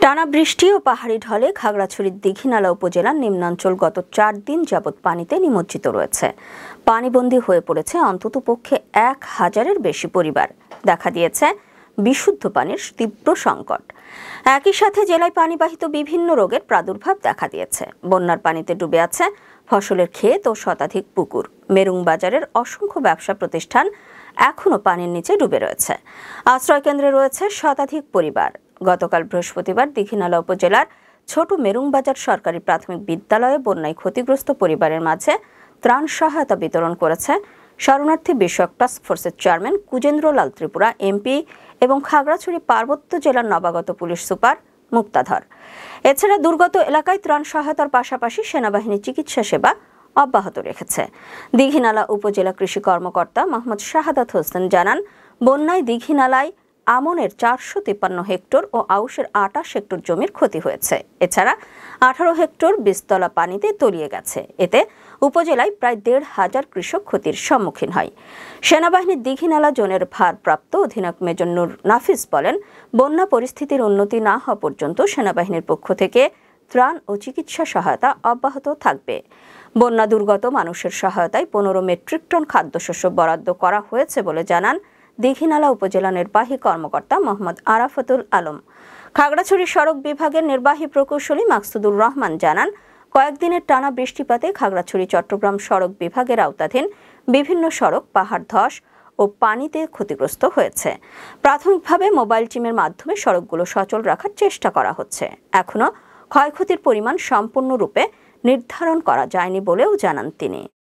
টানা বৃষ্টি ও পাহাড়ি ঢলে খাগড়াছড়ির দীঘিনালা উপজেলার নিম্নাঞ্চল গত ৪ দিন যাবৎ পানিতে নিমজ্জিত রয়েছে। পানিবন্দী হয়ে পড়েছে অন্ততপক্ষে ১,০০০-এর বেশি পরিবার। দেখা দিয়েছে বিশুদ্ধ পানির তীব্র সংকট। একই সাথে জেলায় পানিবাহিত বিভিন্ন রোগের প্রাদুর্ভাব দেখা দিয়েছে। বন্যার পানিতে ডুবে আছে ফসলের ক্ষেত ও শতাধিক পুকুর। মেরুং বাজারের অসংখ্য ব্যবসা প্রতিষ্ঠান এখনও পানির নিচে ডুবে রয়েছে। আশ্রয় কেন্দ্রে রয়েছে শতাধিক পরিবার। গতকাল বৃহস্পতিবার দীঘিনালা উপজেলার ছোট মেরুং বাজার সরকারি প্রাথমিক বিদ্যালয়ে বন্যায় ক্ষতিগ্রস্ত পরিবারের মাঝে ত্রাণ সহায়তা বিতরণ করেছে শরণার্থী বিষয়ক টাস্ক ফোর্সের চেয়ারম্যান কুজেন্দ্রলাল ত্রিপুরা এমপি এবং খাগড়াছড়ি পার্বত্য জেলার নবাগত পুলিশ সুপার মুক্তাধর। এছাড়া দুর্গত এলাকায় ত্রাণ সহায়তার পাশাপাশি সেনাবাহিনী চিকিৎসা সেবা অব্যাহত রেখেছে। দীঘিনালা উপজেলা কৃষি কর্মকর্তা মোহাম্মদ শাহাদাত হোসেন জানান, বন্যায় দীঘিনালায় আমনের ৪৫৩ হেক্টর ও আউশের ২৮ হেক্টর জমির ক্ষতি হয়েছে। এছাড়া ১৮ হেক্টর বীজতলা পানিতে তলিয়ে গেছে। এতে উপজেলায় প্রায় ১৫০০ কৃষক ক্ষতির সম্মুখীন হয়। সেনাবাহিনীর দীঘিনালা জোনের ভারপ্রাপ্ত অধিনায়ক মেজর নূর নাফিস বলেন, বন্যা পরিস্থিতির উন্নতি না হওয়া পর্যন্ত সেনাবাহিনীর পক্ষ থেকে ত্রাণ ও চিকিৎসা সহায়তা অব্যাহত থাকবে। বন্যা দুর্গত মানুষের সহায়তায় ১৫ মেট্রিক টন খাদ্যশস্য বরাদ্দ করা হয়েছে বলে জানান দীঘিনালা উপজেলা নির্বাহী কর্মকর্তা মোহাম্মদ আরাফাতুল আলম। খাগড়াছড়ি সড়ক বিভাগের নির্বাহী প্রকৌশলী মাকসুদুর রহমান জানান, কয়েকদিনের টানা বৃষ্টিপাতে খাগড়াছড়ি চট্টগ্রাম সড়ক বিভাগের আওতাধীন বিভিন্ন সড়ক পাহাড় ধস ও পানিতে ক্ষতিগ্রস্ত হয়েছে। প্রাথমিকভাবে মোবাইল টিমের মাধ্যমে সড়কগুলো সচল রাখার চেষ্টা করা হচ্ছে। এখনও ক্ষয়ক্ষতির পরিমাণ সম্পূর্ণরূপে নির্ধারণ করা যায়নি বলেও জানান তিনি।